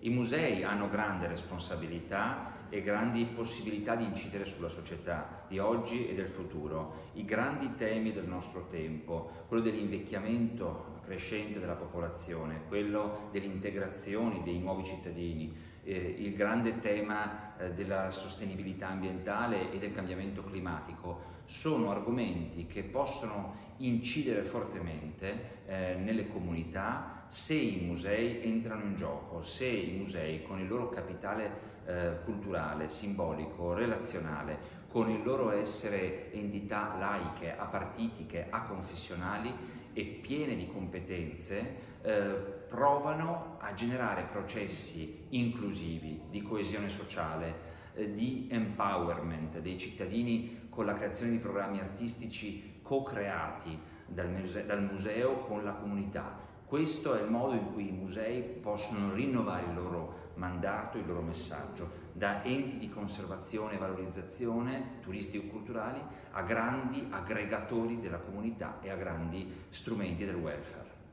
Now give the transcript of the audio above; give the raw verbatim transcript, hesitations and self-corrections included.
I musei hanno grande responsabilità e grandi possibilità di incidere sulla società di oggi e del futuro. I grandi temi del nostro tempo, quello dell'invecchiamento crescente della popolazione, quello dell'integrazione dei nuovi cittadini, eh, il grande tema eh, della sostenibilità ambientale e del cambiamento climatico, sono argomenti che possono incidere fortemente eh, nelle comunità se i musei entrano in gioco, se i musei con il loro capitale eh, culturale, simbolico, relazionale, con il loro essere entità laiche, apartitiche, aconfessionali e piene di competenze, eh, provano a generare processi inclusivi, di coesione sociale, eh, di empowerment dei cittadini con la creazione di programmi artistici co-creati dal museo, dal museo con la comunità. Questo è il modo in cui i musei possono rinnovare il loro mandato, il loro messaggio, da enti di conservazione e valorizzazione turistico-culturali a grandi aggregatori della comunità e a grandi strumenti del welfare.